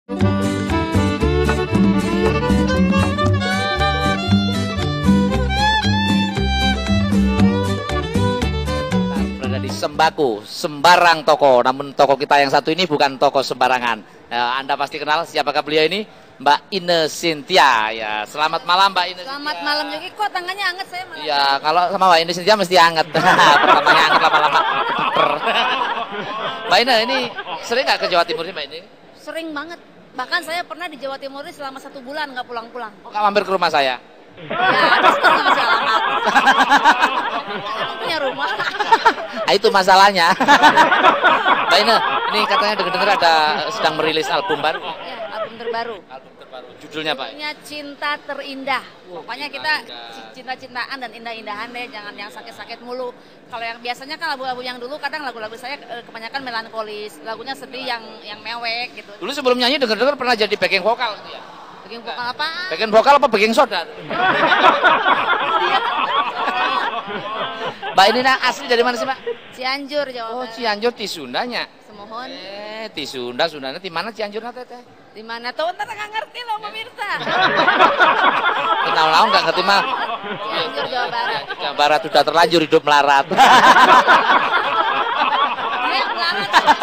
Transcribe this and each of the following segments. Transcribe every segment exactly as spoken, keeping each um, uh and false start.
Berada di Sembako, sembarang toko. Namun toko kita yang satu ini bukan toko sembarangan. Ya, Anda pasti kenal siapakah beliau ini? Mbak Ine Cynthia. Ya, selamat malam Mbak Ine. Selamat Cynthia. malam juga. Kok tangannya hangat saya malah. Iya, kalau sama Mbak Ine Cynthia mesti hangat. Pertamanya hangat lama-lama. Mbak Ine, ini sering nggak ke Jawa Timur sih Mbak Ine? Sering banget. Bahkan saya pernah di Jawa Timur ini selama satu bulan nggak pulang-pulang. Oh, nggak mampir ke rumah saya? Ya, terus nggak ngasih alamat. Emang punya rumah. Nah, itu masalahnya. Mbak Ine, ini katanya dengar-dengar ada sedang merilis album baru. Ya, album terbaru. Album terbaru. Judulnya Pak? Judulnya Cinta Terindah. Oh, Pokoknya cinta kita indah. cinta-cintaan dan indah-indahan deh, jangan yang sakit-sakit mulu. Kalau yang biasanya kan lagu-lagu yang dulu kadang lagu-lagu saya eh, kebanyakan melankolis, lagunya sedih yang yang mewek gitu. Dulu sebelum nyanyi dengar-dengar pernah jadi backing vokal gitu ya? Bikin vokal apa? Backing vokal apa backing soda? Mbak ini nah, asli dari mana sih Mbak? Cianjur, Jawa Oh Barat. Cianjur di Sundanya. Semohon. Eh di Sunda, Sundanya di mana Cianjur nanti teh? Di mana tuh? Ntar nggak ngerti loh pemirsa. Kenal-kenal nggak ngerti mah. Cianjur, Jawa Barat. Jawa Barat sudah terlanjur hidup melarat. Dia melarat.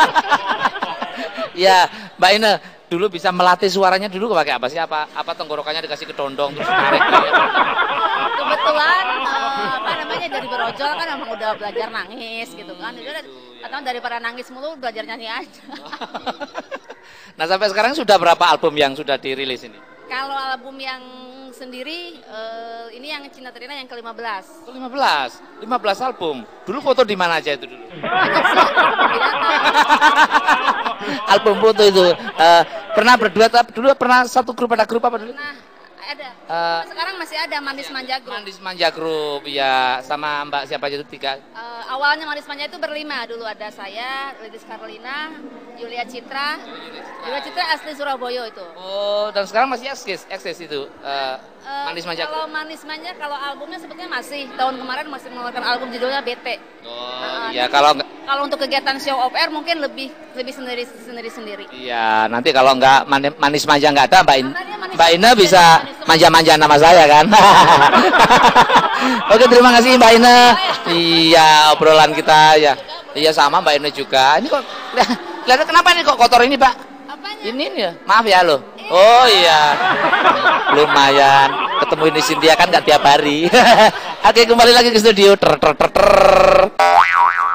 Ya Mbak Ine, dulu bisa melatih suaranya dulu pakai apa sih? Apa apa tenggorokannya dikasih kedondong terus tarik gitu. Kebetulan eh, apa namanya dari berojol kan memang udah belajar nangis gitu kan. Jadi udah atau daripada nangis mulu belajar nyanyi aja. Nah sampai sekarang sudah berapa album yang sudah dirilis ini? Kalau album yang sendiri eh, ini yang Cinta Terindah yang ke lima belas. lima belas, lima belas album. Dulu foto di mana aja itu dulu? Banyak sih di kebun binatang. Album foto itu eh, pernah berdua tapi dulu pernah satu grup ada grup apa dulu? Nah, ada. Eh, Sekarang masih ada Manis Manja Group. Manis Manja Group ya sama Mbak siapa aja itu tiga. Eh, awalnya Manis Manja itu berlima dulu, ada saya, Lidis Carolina, Yulia Citra. Yulia Citra asli Surabaya itu. Oh dan sekarang masih eksis eksis itu eh, Eh, Manis Manja Kalau Group. Manis Manja, kalau albumnya sebetulnya masih tahun kemarin masih mengeluarkan album judulnya B T. Oh Nah, iya nanti kalau nggak kalau untuk kegiatan show off air mungkin lebih lebih sendiri sendiri sendiri. iya nanti kalau nggak Mani- Manis Manja nggak ada Mbak In Karena dia manis Mbak Ine manja, bisa manis semua. manja-manja nama saya kan. Oke terima kasih Mbak Ine. Iya obrolan kita ya. Iya sama Mbak Ine juga. Ini kok kelihatan kenapa ini kok kotor ini Pak? Apanya? Ini nih ya, maaf ya loh. Oh iya, lumayan. Ketemu ini Cynthia kan nggak tiap hari. Oke kembali lagi ke studio. Ter ter ter ter.